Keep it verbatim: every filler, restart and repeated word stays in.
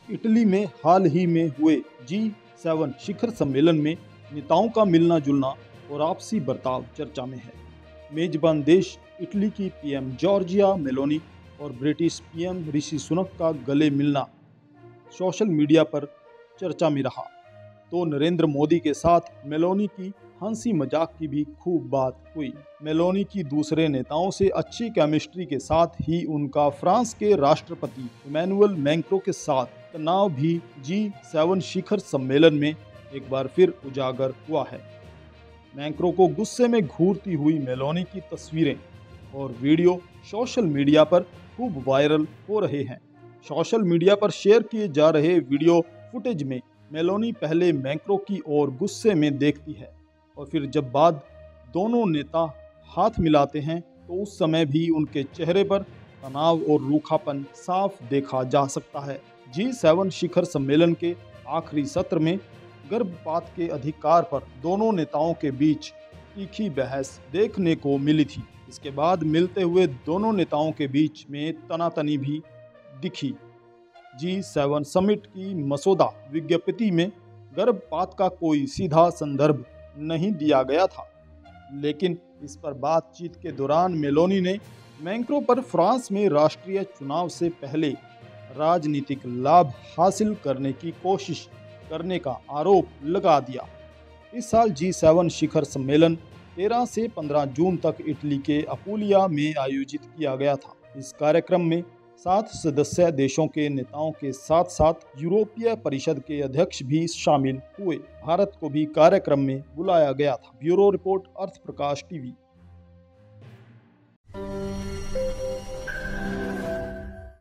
Italy में हाल ही में हुए जी सेवन शिखर सम्मेलन में नेताओं का मिलना जुलना और आपसी बर्ताव चर्चा में है। मेजबान देश इटली की पीएम जॉर्जिया मेलोनी और ब्रिटिश पीएम ऋषि सुनक का गले मिलना सोशल मीडिया पर चर्चा में रहा, तो नरेंद्र मोदी के साथ मेलोनी की हंसी मजाक की भी खूब बात हुई। मेलोनी की दूसरे नेताओं से अच्छी केमिस्ट्री के साथ ही उनका फ्रांस के राष्ट्रपति इमैनुअल मैक्रों के साथ तनाव भी जी सेवन शिखर सम्मेलन में एक बार फिर उजागर हुआ है। मैक्रों को गुस्से में घूरती हुई मेलोनी की तस्वीरें और वीडियो सोशल मीडिया पर खूब वायरल हो रहे हैं। सोशल मीडिया पर शेयर किए जा रहे वीडियो फुटेज में मेलोनी पहले मैक्रों की ओर गुस्से में देखती है और फिर जब बाद दोनों नेता हाथ मिलाते हैं तो उस समय भी उनके चेहरे पर तनाव और रूखापन साफ देखा जा सकता है। जी सेवन शिखर सम्मेलन के आखिरी सत्र में गर्भपात के अधिकार पर दोनों नेताओं के बीच तीखी बहस देखने को मिली थी। इसके बाद मिलते हुए दोनों नेताओं के बीच में तनातनी भी दिखी। जी सेवन समिट की मसौदा विज्ञप्ति में गर्भपात का कोई सीधा संदर्भ नहीं दिया गया था, लेकिन इस पर बातचीत के दौरान मेलोनी ने मैक्रों पर फ्रांस में राष्ट्रीय चुनाव से पहले राजनीतिक लाभ हासिल करने की कोशिश करने का आरोप लगा दिया। इस साल जी सेवन शिखर सम्मेलन तेरह से पंद्रह जून तक इटली के अपूलिया में आयोजित किया गया था। इस कार्यक्रम में सात सदस्य देशों के नेताओं के साथ साथ यूरोपीय परिषद के अध्यक्ष भी शामिल हुए। भारत को भी कार्यक्रम में बुलाया गया था। Bureau report, Arth Prakash TV.